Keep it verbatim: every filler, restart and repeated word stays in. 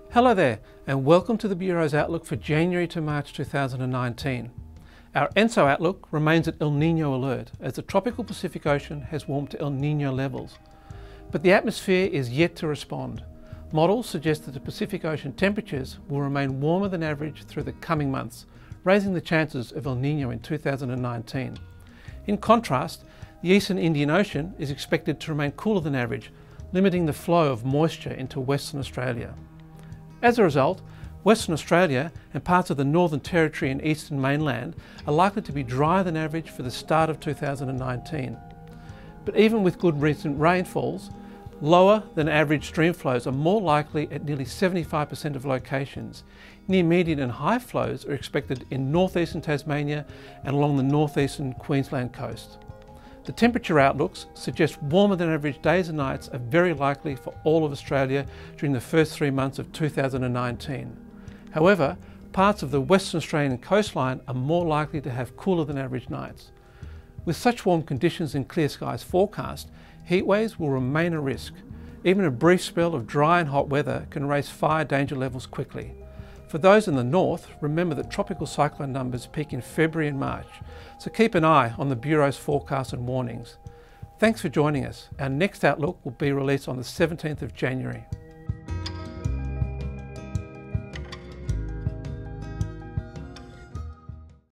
Hello there, and welcome to the Bureau's outlook for January to March two thousand nineteen. Our ENSO outlook remains at El Niño alert as the tropical Pacific Ocean has warmed to El Niño levels. But the atmosphere is yet to respond. Models suggest that the Pacific Ocean temperatures will remain warmer than average through the coming months, raising the chances of El Niño in two thousand nineteen. In contrast, the Eastern Indian Ocean is expected to remain cooler than average, limiting the flow of moisture into Western Australia. As a result, Western Australia and parts of the Northern Territory and Eastern Mainland are likely to be drier than average for the start of two thousand nineteen. But even with good recent rainfalls, lower than average stream flows are more likely at nearly seventy-five percent of locations. Near median and high flows are expected in northeastern Tasmania and along the northeastern Queensland coast. The temperature outlooks suggest warmer than average days and nights are very likely for all of Australia during the first three months of two thousand nineteen. However, parts of the Western Australian coastline are more likely to have cooler than average nights. With such warm conditions and clear skies forecast, heatwaves will remain a risk. Even a brief spell of dry and hot weather can raise fire danger levels quickly. For those in the north, remember that tropical cyclone numbers peak in February and March, so keep an eye on the Bureau's forecasts and warnings. Thanks for joining us. Our next outlook will be released on the seventeenth of January.